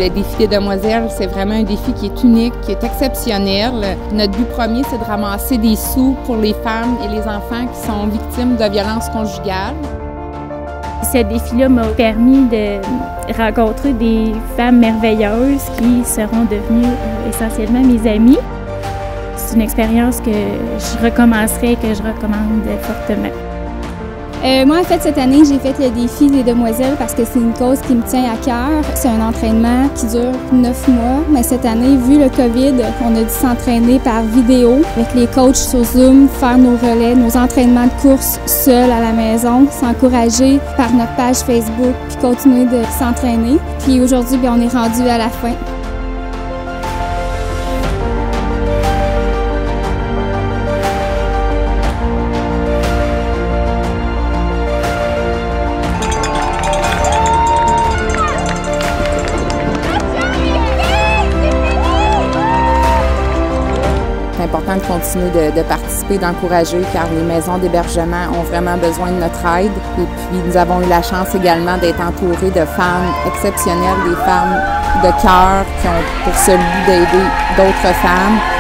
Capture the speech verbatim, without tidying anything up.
le défi des demoiselles, c'est vraiment un défi qui est unique, qui est exceptionnel. Notre but premier, c'est de ramasser des sous pour les femmes et les enfants qui sont victimes de violences conjugales. Ce défi-là m'a permis de rencontrer des femmes merveilleuses qui seront devenues essentiellement mes amies. C'est une expérience que je recommencerai et que je recommande fortement. Euh, moi, en fait, cette année, j'ai fait le défi des demoiselles parce que c'est une cause qui me tient à cœur. C'est un entraînement qui dure neuf mois, mais cette année, vu le COVID, on a dû s'entraîner par vidéo avec les coachs sur Zoom, faire nos relais, nos entraînements de course seuls à la maison, s'encourager par notre page Facebook, puis continuer de s'entraîner. Puis aujourd'hui, bien, on est rendu à la fin. C'est important de continuer de, de participer, d'encourager, car les maisons d'hébergement ont vraiment besoin de notre aide. Et puis, nous avons eu la chance également d'être entourés de femmes exceptionnelles, des femmes de cœur qui ont pour seul but d'aider d'autres femmes.